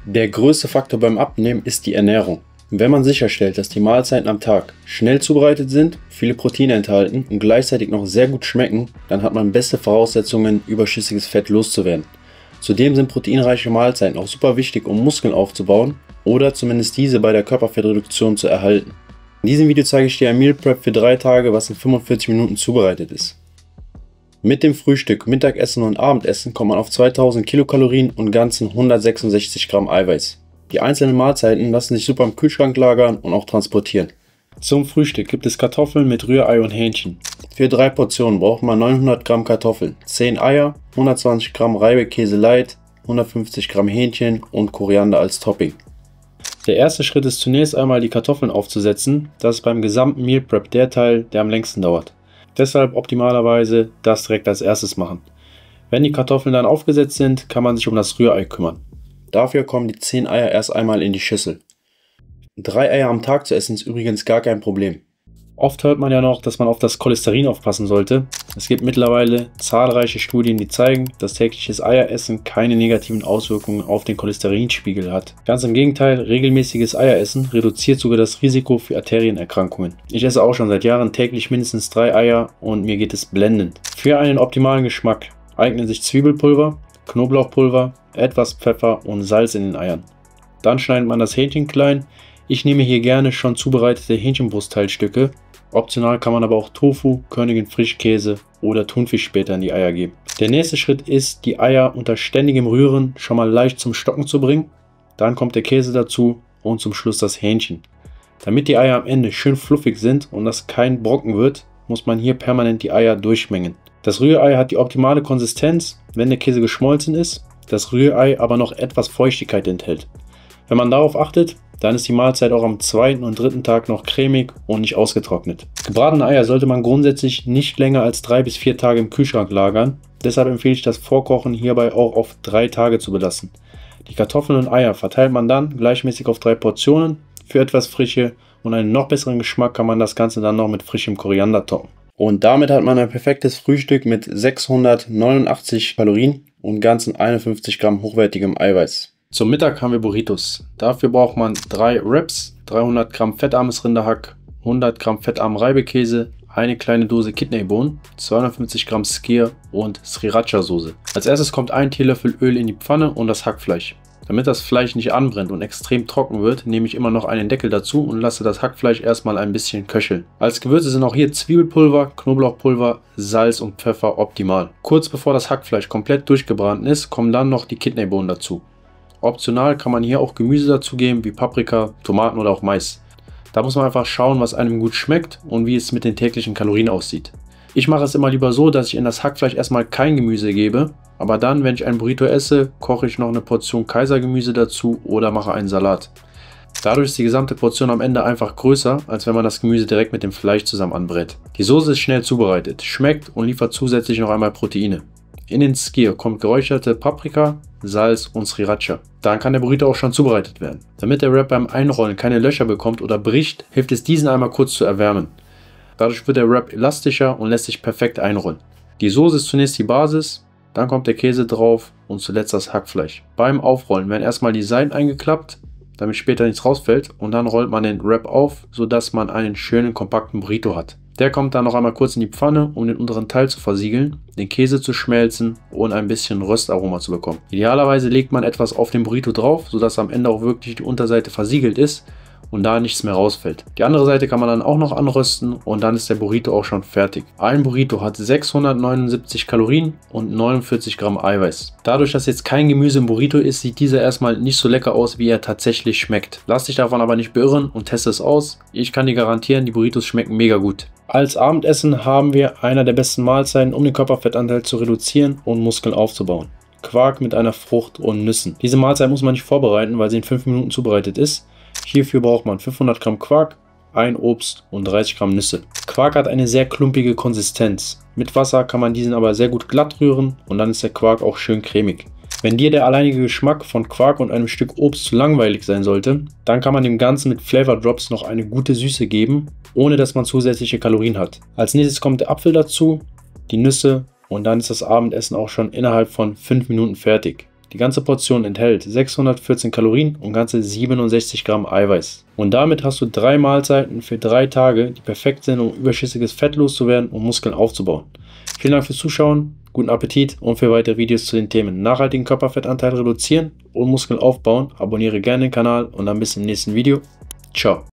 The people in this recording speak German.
Der größte Faktor beim Abnehmen ist die Ernährung. Wenn man sicherstellt, dass die Mahlzeiten am Tag schnell zubereitet sind, viele Proteine enthalten und gleichzeitig noch sehr gut schmecken, dann hat man beste Voraussetzungen, überschüssiges Fett loszuwerden. Zudem sind proteinreiche Mahlzeiten auch super wichtig, um Muskeln aufzubauen oder zumindest diese bei der Körperfettreduktion zu erhalten. In diesem Video zeige ich dir ein Meal Prep für 3 Tage, was in 45 Minuten zubereitet ist. Mit dem Frühstück, Mittagessen und Abendessen kommt man auf 2000 Kilokalorien und ganzen 166 Gramm Eiweiß. Die einzelnen Mahlzeiten lassen sich super im Kühlschrank lagern und auch transportieren. Zum Frühstück gibt es Kartoffeln mit Rührei und Hähnchen. Für 3 Portionen braucht man 900 Gramm Kartoffeln, 10 Eier, 120 Gramm Reibekäse Light, 150 Gramm Hähnchen und Koriander als Topping. Der erste Schritt ist zunächst einmal die Kartoffeln aufzusetzen. Das ist beim gesamten Meal Prep der Teil, der am längsten dauert. Deshalb optimalerweise das direkt als erstes machen. Wenn die Kartoffeln dann aufgesetzt sind, kann man sich um das Rührei kümmern. Dafür kommen die 10 Eier erst einmal in die Schüssel. 3 Eier am Tag zu essen ist übrigens gar kein Problem. Oft hört man ja noch, dass man auf das Cholesterin aufpassen sollte. Es gibt mittlerweile zahlreiche Studien, die zeigen, dass tägliches Eieressen keine negativen Auswirkungen auf den Cholesterinspiegel hat. Ganz im Gegenteil, regelmäßiges Eieressen reduziert sogar das Risiko für Arterienerkrankungen. Ich esse auch schon seit Jahren täglich mindestens 3 Eier und mir geht es blendend. Für einen optimalen Geschmack eignen sich Zwiebelpulver, Knoblauchpulver, etwas Pfeffer und Salz in den Eiern. Dann schneidet man das Hähnchen klein. Ich nehme hier gerne schon zubereitete Hähnchenbrustteilstücke. Optional kann man aber auch Tofu, Königin Frischkäse oder Thunfisch später in die Eier geben. Der nächste Schritt ist, die Eier unter ständigem Rühren schon mal leicht zum Stocken zu bringen. Dann kommt der Käse dazu und zum Schluss das Hähnchen. Damit die Eier am Ende schön fluffig sind und das kein Brocken wird, muss man hier permanent die Eier durchmengen. Das Rührei hat die optimale Konsistenz, wenn der Käse geschmolzen ist, das Rührei aber noch etwas Feuchtigkeit enthält. Wenn man darauf achtet, dann ist die Mahlzeit auch am 2. und 3. Tag noch cremig und nicht ausgetrocknet. Gebratene Eier sollte man grundsätzlich nicht länger als 3 bis 4 Tage im Kühlschrank lagern. Deshalb empfehle ich das Vorkochen hierbei auch auf 3 Tage zu belassen. Die Kartoffeln und Eier verteilt man dann gleichmäßig auf 3 Portionen. Für etwas Frische und einen noch besseren Geschmack kann man das Ganze dann noch mit frischem Koriander toppen. Und damit hat man ein perfektes Frühstück mit 689 Kalorien und ganzen 51 Gramm hochwertigem Eiweiß. Zum Mittag haben wir Burritos. Dafür braucht man 3 Wraps, 300 Gramm fettarmes Rinderhack, 100 Gramm fettarmen Reibekäse, eine kleine Dose Kidneybohnen, 250 Gramm Skyr und Sriracha Soße. Als erstes kommt ein Teelöffel Öl in die Pfanne und das Hackfleisch. Damit das Fleisch nicht anbrennt und extrem trocken wird, nehme ich immer noch einen Deckel dazu und lasse das Hackfleisch erstmal ein bisschen köcheln. Als Gewürze sind auch hier Zwiebelpulver, Knoblauchpulver, Salz und Pfeffer optimal. Kurz bevor das Hackfleisch komplett durchgebraten ist, kommen dann noch die Kidneybohnen dazu. Optional kann man hier auch Gemüse dazugeben, wie Paprika, Tomaten oder auch Mais. Da muss man einfach schauen, was einem gut schmeckt und wie es mit den täglichen Kalorien aussieht. Ich mache es immer lieber so, dass ich in das Hackfleisch erstmal kein Gemüse gebe, aber dann, wenn ich ein Burrito esse, koche ich noch eine Portion Kaisergemüse dazu oder mache einen Salat. Dadurch ist die gesamte Portion am Ende einfach größer, als wenn man das Gemüse direkt mit dem Fleisch zusammen anbrät. Die Soße ist schnell zubereitet, schmeckt und liefert zusätzlich noch einmal Proteine. In den Skyr kommt geräucherte Paprika, Salz und Sriracha. Dann kann der Burrito auch schon zubereitet werden. Damit der Wrap beim Einrollen keine Löcher bekommt oder bricht, hilft es diesen einmal kurz zu erwärmen. Dadurch wird der Wrap elastischer und lässt sich perfekt einrollen. Die Soße ist zunächst die Basis, dann kommt der Käse drauf und zuletzt das Hackfleisch. Beim Aufrollen werden erstmal die Seiten eingeklappt, damit später nichts rausfällt, und dann rollt man den Wrap auf, sodass man einen schönen kompakten Burrito hat. Der kommt dann noch einmal kurz in die Pfanne, um den unteren Teil zu versiegeln, den Käse zu schmelzen und ein bisschen Röstaroma zu bekommen. Idealerweise legt man etwas auf den Burrito drauf, sodass am Ende auch wirklich die Unterseite versiegelt ist und da nichts mehr rausfällt. Die andere Seite kann man dann auch noch anrösten und dann ist der Burrito auch schon fertig. Ein Burrito hat 679 Kalorien und 49 Gramm Eiweiß. Dadurch, dass jetzt kein Gemüse im Burrito ist, sieht dieser erstmal nicht so lecker aus, wie er tatsächlich schmeckt. Lass dich davon aber nicht beirren und teste es aus. Ich kann dir garantieren, die Burritos schmecken mega gut. Als Abendessen haben wir einer der besten Mahlzeiten, um den Körperfettanteil zu reduzieren und Muskeln aufzubauen. Quark mit einer Frucht und Nüssen. Diese Mahlzeit muss man nicht vorbereiten, weil sie in 5 Minuten zubereitet ist. Hierfür braucht man 500 Gramm Quark, ein Obst und 30 Gramm Nüsse. Quark hat eine sehr klumpige Konsistenz. Mit Wasser kann man diesen aber sehr gut glatt rühren und dann ist der Quark auch schön cremig. Wenn dir der alleinige Geschmack von Quark und einem Stück Obst zu langweilig sein sollte, dann kann man dem Ganzen mit Flavor Drops noch eine gute Süße geben, ohne dass man zusätzliche Kalorien hat. Als nächstes kommt der Apfel dazu, die Nüsse und dann ist das Abendessen auch schon innerhalb von 5 Minuten fertig. Die ganze Portion enthält 614 Kalorien und ganze 67 Gramm Eiweiß. Und damit hast du 3 Mahlzeiten für 3 Tage, die perfekt sind, um überschüssiges Fett loszuwerden und Muskeln aufzubauen. Vielen Dank fürs Zuschauen, guten Appetit und für weitere Videos zu den Themen nachhaltigen Körperfettanteil reduzieren und Muskeln aufbauen, abonniere gerne den Kanal und dann bis im nächsten Video. Ciao.